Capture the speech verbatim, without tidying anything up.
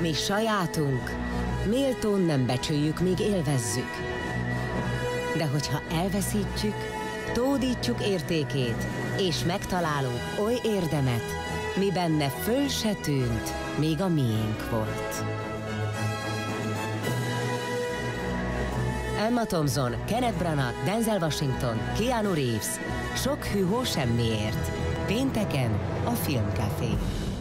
Mi sajátunk, méltón nem becsüljük, míg élvezzük. De hogyha elveszítjük, tódítjuk értékét, és megtalálunk oly érdemet, mi benne föl se tűnt, míg a miénk volt. Emma Thompson, Kenneth Branagh, Denzel Washington, Keanu Reeves. Sok hűhó semmiért. Pénteken a Filmcafé.